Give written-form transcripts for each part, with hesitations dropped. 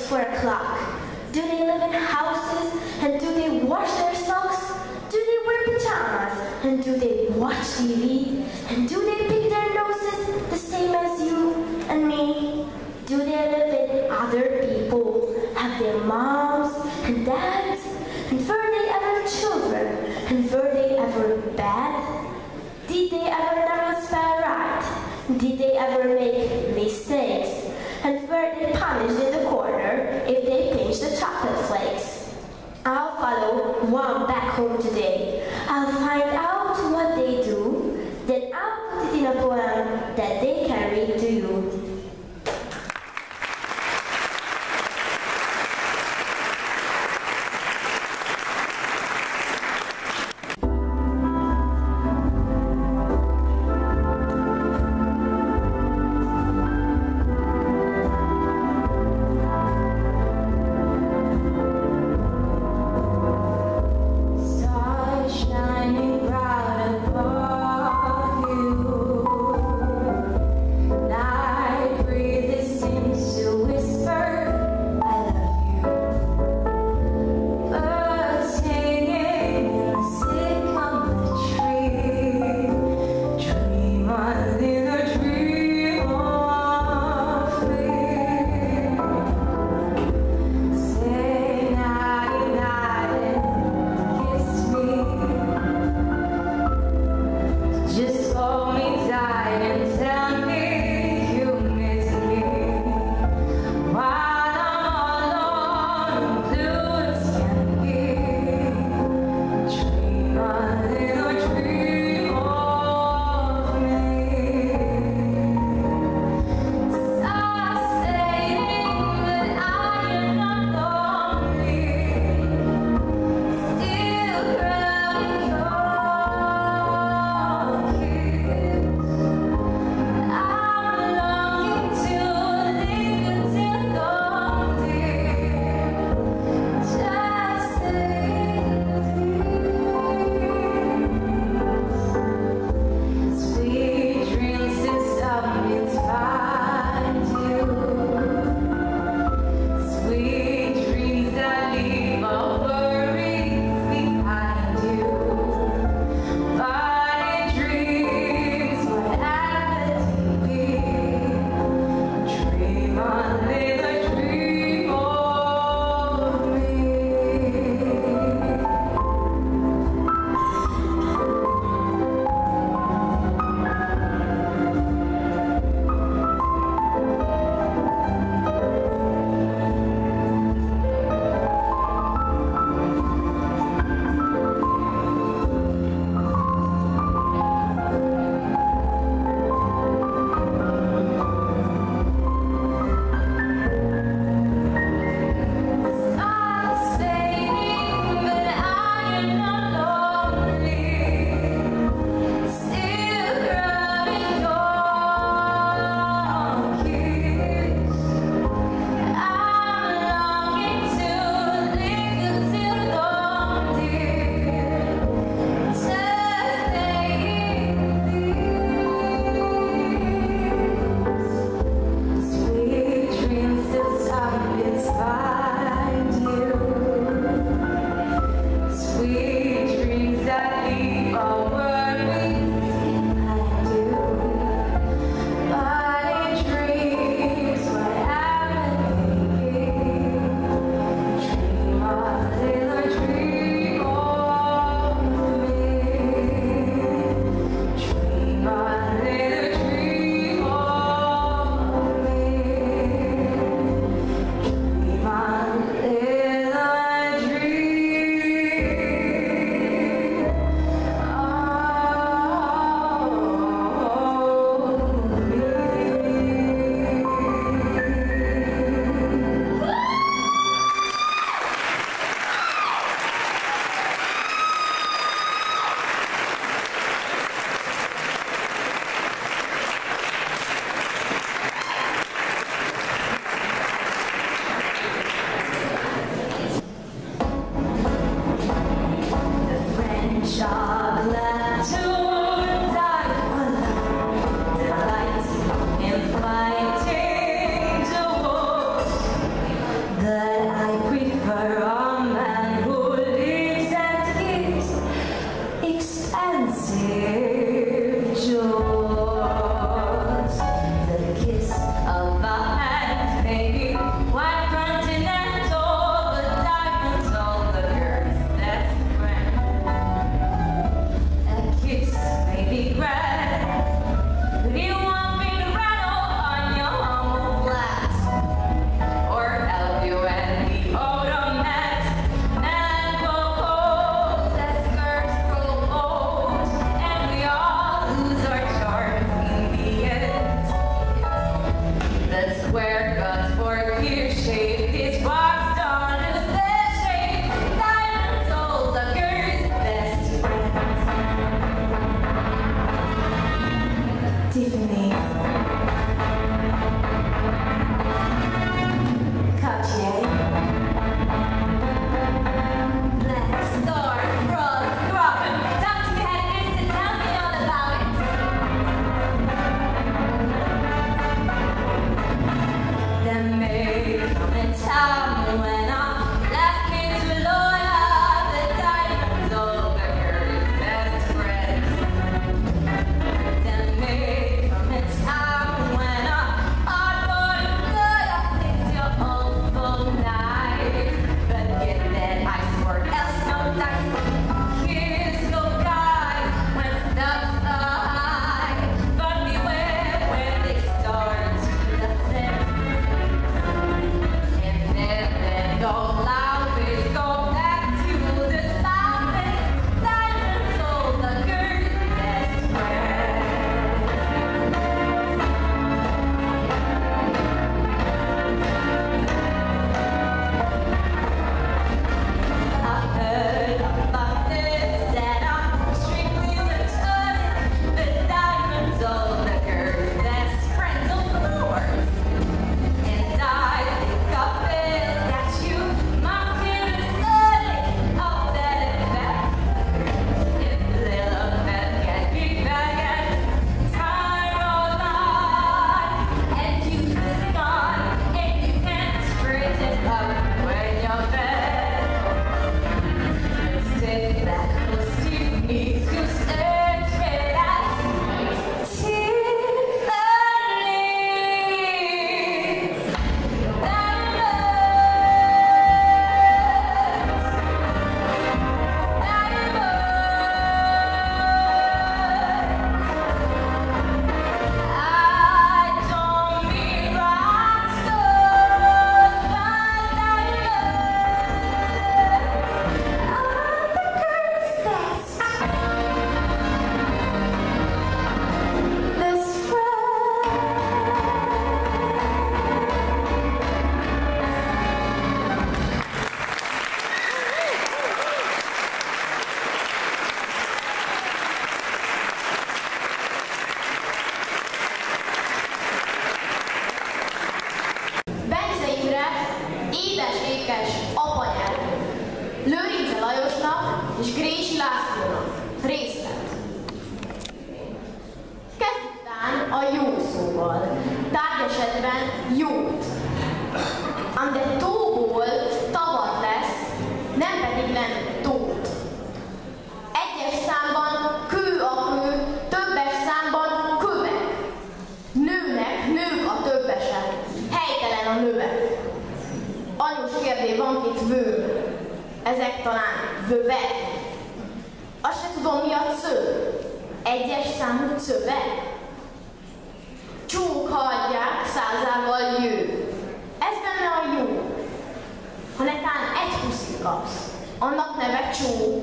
4 o'clock? Do they live in houses and do they wash their socks? Do they wear pajamas and do they watch TV? And do they pick their noses the same as you and me? Do they live with other people? Have their moms and dads? And were they ever children? And were they ever bad? Did they ever never spell right? Did they ever make mistakes? And were they punished in the corner if they pinched the chocolate flakes? I'll follow one back home today. I'll find out what they do, then I'll put it in a poem that they can read to you. hűséges apanyelvünk. Lőrince Lajosnak és Grési Lászlónak. Részlet. Kezdjük tán a jó szóval. Tárgyesetben jót. Ám de tóból tavat lesz, nem pedig lenne tót. Egyes számban kő a kő, többes számban kövek. Nőnek nők a többesek, helytelen a növek. Anyós kérdé van két vő, ezek talán vövek. Azt se tudom, mi a cő, egyes számú cövek. Csók hagyják, százával jő. Ez benne a jó. Ha netán egy puszit kapsz, annak neve csó.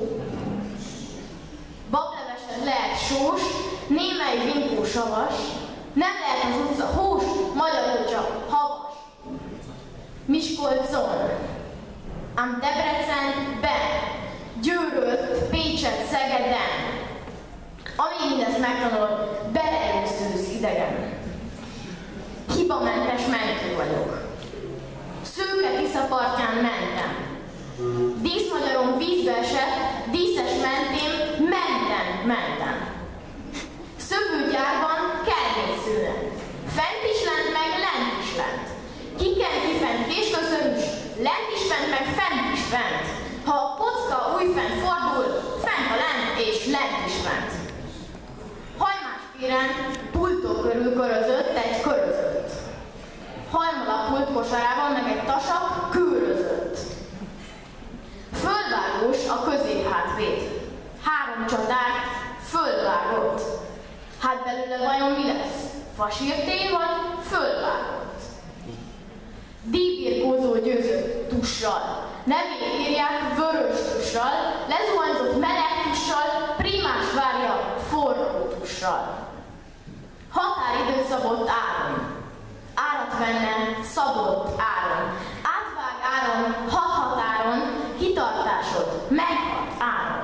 Bablevesed lehet sós, némely vinkó savas, nem lehet az utca hós, magyarul csak havas. Miskolcon, ám Debrecenben, Győröt, Pécset, Szegeden. Amíg mindezt megtanulod, beleelőszülsz idegen. Hibamentes mentő vagyok. Szőke Tisza partján mentem. Díszmagyaron vízbe esett, díszes mentém, mentem. Szökőgyárban kermészőnek. Fent is lent, meg lent is lent. Kiken kifent késköszönös, lent is fent, meg fent is fent. Ha a kocka újfent fordul, fent a lent és lent is fent. Hajmáspíren pultok körül körözött egy körözött. Hajmal a pult kosarában meg egy tasak kőrözött. Földvágós a középhátvéd. 3 csatárt földvágott. Hát belőle vajon mi lesz? Fasírté vagy földvágott? Díjbirkózó győzött tussal. Nevét írják vörös tussal, lezuhanyzott meleg tussal, primás várja forró tussal. Határidőt szabott áron. Árat venne szabott áron. Átvág áron, hat áron, kitartásod meghat áron.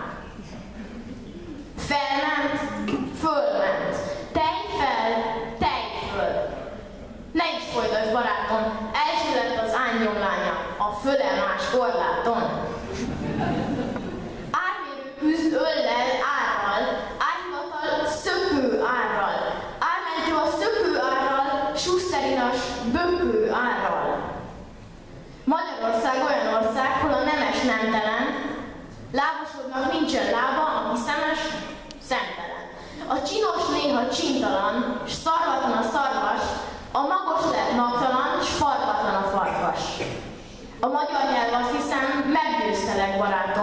Felment, fölment, tej fel, tej föl. Ne is folytasd, barátom, elsüllett az ángyomlánya a fölemás korláton. Ármérő küzd öllel, árral, árhivatal szökő árral, ármentő a szökő árral, suszterinas bökő árral. Magyarország olyan ország, hol a nemes nemtelen, lábasodnak nincsen lába, aki szemes, szemtelen. A csinos néha csintalan, s szarvatlan a szarvas, a magos lett magtalan, s farkatlan a farkas. A magyar nyelv, azt hiszem, meggyőztelek, barátom.